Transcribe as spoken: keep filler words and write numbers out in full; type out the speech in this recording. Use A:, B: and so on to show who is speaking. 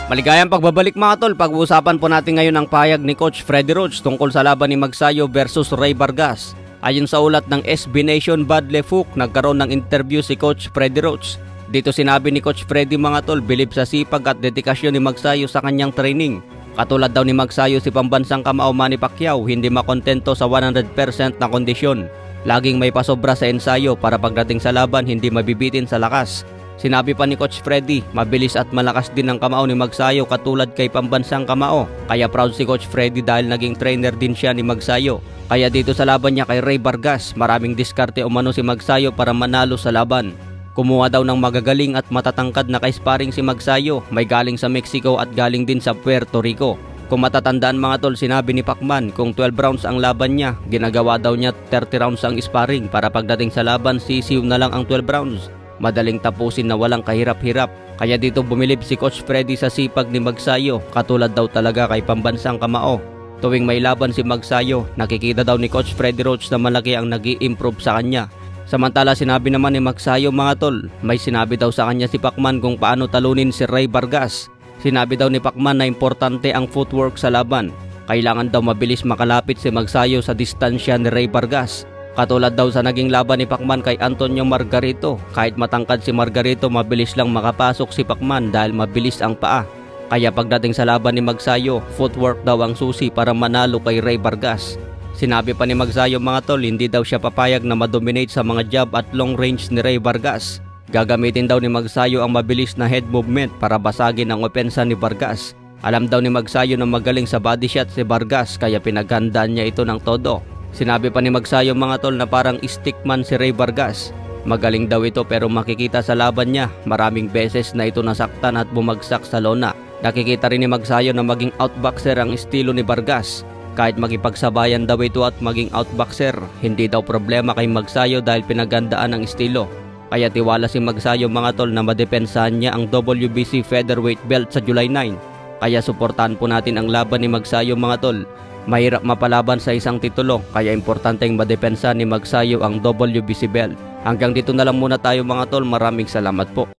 A: Maligayang pagbabalik mga tol, pag-uusapan po natin ngayon ang pahayag ni Coach Freddie Roach tungkol sa laban ni Magsayo versus Ray Vargas. Ayon sa ulat ng S B Nation Badle Fook, nagkaroon ng interview si Coach Freddie Roach. Dito sinabi ni Coach Freddie mga tol, bilib sa sipag at dedikasyon ni Magsayo sa kanyang training. Katulad daw ni Magsayo si pambansang kamao Manny Pacquiao, hindi makontento sa one hundred percent na kondisyon. Laging may pasobra sa ensayo para pagdating sa laban hindi mabibitin sa lakas. Sinabi pa ni Coach Freddie, mabilis at malakas din ang kamao ni Magsayo katulad kay pambansang kamao. Kaya proud si Coach Freddie dahil naging trainer din siya ni Magsayo. Kaya dito sa laban niya kay Ray Vargas, maraming diskarte umano si Magsayo para manalo sa laban. Kumuha daw ng magagaling at matatangkad na ka-sparring si Magsayo, may galing sa Mexico at galing din sa Puerto Rico. Kung matatandaan mga tol, sinabi ni Pacman kung twelve rounds ang laban niya, ginagawa daw niya thirty rounds ang sparring para pagdating sa laban sisiw na lang ang twelve rounds. Madaling tapusin na walang kahirap-hirap. Kaya dito bumilib si Coach Freddie sa sipag ni Magsayo, katulad daw talaga kay pambansang kamao. Tuwing may laban si Magsayo, nakikita daw ni Coach Freddie Roach na malaki ang nag-i-improve sa kanya. Samantala sinabi naman ni Magsayo mga tol, may sinabi daw sa kanya si Pacman kung paano talunin si Ray Vargas. Sinabi daw ni Pacman na importante ang footwork sa laban. Kailangan daw mabilis makalapit si Magsayo sa distansya ni Ray Vargas. Katulad daw sa naging laban ni Pacman kay Antonio Margarito, kahit matangkad si Margarito mabilis lang makapasok si Pacman dahil mabilis ang paa. Kaya pagdating sa laban ni Magsayo, footwork daw ang susi para manalo kay Ray Vargas. Sinabi pa ni Magsayo mga tol, hindi daw siya papayag na madominate sa mga jab at long range ni Ray Vargas. Gagamitin daw ni Magsayo ang mabilis na head movement para basagin ang opensa ni Vargas. Alam daw ni Magsayo na magaling sa body shot si Vargas kaya pinaghandaan niya ito ng todo. Sinabi pa ni Magsayo mga tol na parang stickman si Ray Vargas. Magaling daw ito pero makikita sa laban niya, maraming beses na ito nasaktan at bumagsak sa lona. Nakikita rin ni Magsayo na maging outboxer ang estilo ni Vargas. Kahit makipagsabayan daw ito at maging outboxer, hindi daw problema kay Magsayo dahil pinagandaan ang estilo. Kaya tiwala si Magsayo mga tol na madepensahan niya ang W B C featherweight belt sa July nine. Kaya suportahan po natin ang laban ni Magsayo mga tol. Mahirap mapalaban sa isang titulo, kaya importanteng madepensa ni Magsayo ang W B C belt. Hanggang dito na lang muna tayo mga tol, maraming salamat po.